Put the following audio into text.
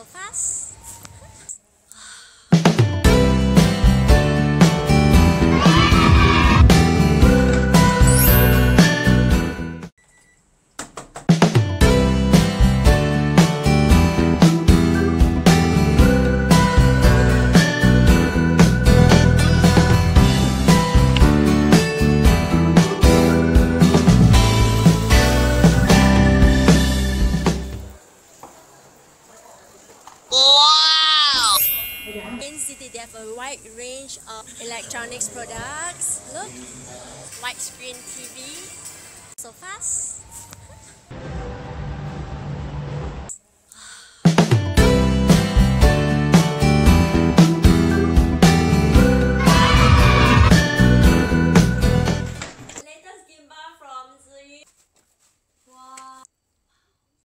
so fast. In city, they have a wide range of electronics products. Look, widescreen TV, so fast.